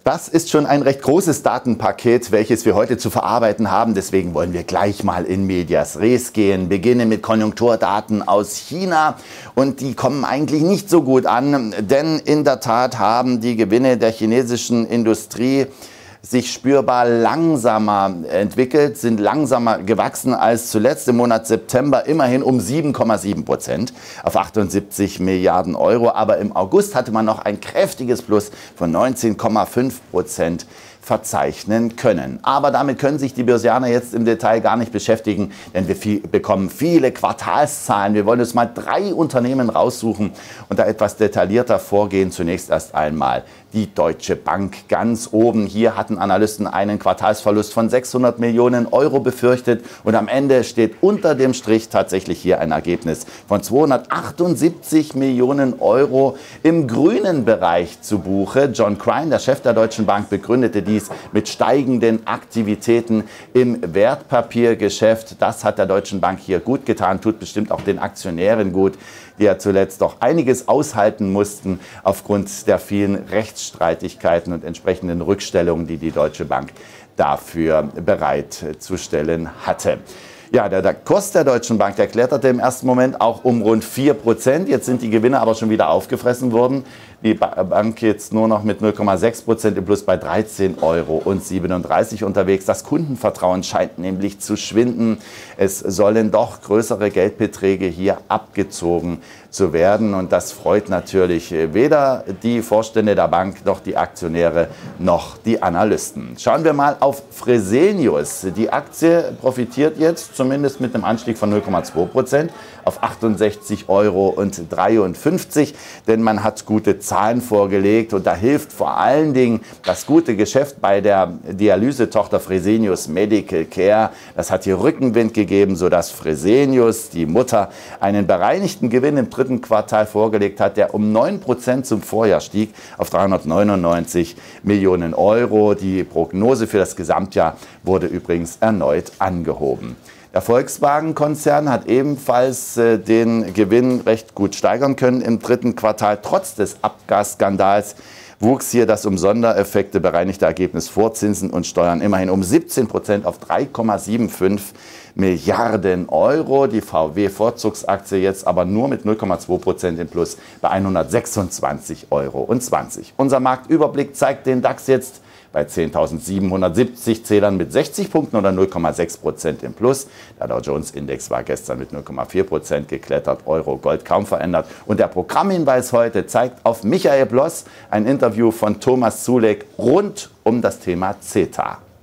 Das ist schon ein recht großes Datenpaket, welches wir heute zu verarbeiten haben. Deswegen wollen wir gleich mal in medias res gehen. Beginnen mit Konjunkturdaten aus China. Und die kommen eigentlich nicht so gut an, denn in der Tat haben die Gewinne der chinesischen Industrie sich spürbar langsamer entwickelt, sind langsamer gewachsen als zuletzt im Monat September, immerhin um 7,7% auf 78 Milliarden Euro. Aber im August hatte man noch ein kräftiges Plus von 19,5% verzeichnen können. Aber damit können sich die Börsianer jetzt im Detail gar nicht beschäftigen, denn wir bekommen viele Quartalszahlen. Wir wollen uns mal 3 Unternehmen raussuchen und da etwas detaillierter vorgehen. Zunächst erst einmal die Deutsche Bank ganz oben. Hier hatten Analysten einen Quartalsverlust von 600 Millionen Euro befürchtet und am Ende steht unter dem Strich tatsächlich hier ein Ergebnis von 278 Millionen Euro im grünen Bereich zu Buche. John Crine, der Chef der Deutschen Bank, begründete dies mit steigenden Aktivitäten im Wertpapiergeschäft. Das hat der Deutschen Bank hier gut getan, tut bestimmt auch den Aktionären gut, die ja zuletzt doch einiges aushalten mussten aufgrund der vielen Rechtsstreitigkeiten und entsprechenden Rückstellungen, die die Deutsche Bank dafür bereitzustellen hatte. Ja, der Kurs der Deutschen Bank, der kletterte im ersten Moment auch um rund 4%. Jetzt sind die Gewinne aber schon wieder aufgefressen worden. Die Bank jetzt nur noch mit 0,6% im Plus bei 13,37 Euro unterwegs. Das Kundenvertrauen scheint nämlich zu schwinden. Es sollen doch größere Geldbeträge hier abgezogen zu werden. Und das freut natürlich weder die Vorstände der Bank noch die Aktionäre noch die Analysten. Schauen wir mal auf Fresenius. Die Aktie profitiert jetzt zumindest mit einem Anstieg von 0,2% auf 68,53 Euro. Denn man hat gute Zahlen vorgelegt und da hilft vor allen Dingen das gute Geschäft bei der Dialysetochter Fresenius Medical Care. Das hat hier Rückenwind gegeben, sodass Fresenius, die Mutter, einen bereinigten Gewinn im dritten Quartal vorgelegt hat, der um 9% zum Vorjahr stieg auf 399 Millionen Euro. Die Prognose für das Gesamtjahr wurde übrigens erneut angehoben. Der Volkswagen-Konzern hat ebenfalls den Gewinn recht gut steigern können im dritten Quartal. Trotz des Abgasskandals wuchs hier das um Sondereffekte bereinigte Ergebnis vor Zinsen und Steuern immerhin um 17% auf 3,75 Milliarden Euro. Die VW-Vorzugsaktie jetzt aber nur mit 0,2% im Plus bei 126,20 Euro. Unser Marktüberblick zeigt den DAX jetzt bei 10.770 Zählern mit 60 Punkten oder 0,6% im Plus. Der Dow Jones Index war gestern mit 0,4% geklettert, Euro, Gold kaum verändert. Und der Programmhinweis heute zeigt auf Michael Bloss ein Interview von Thomas Zulek rund um das Thema CETA.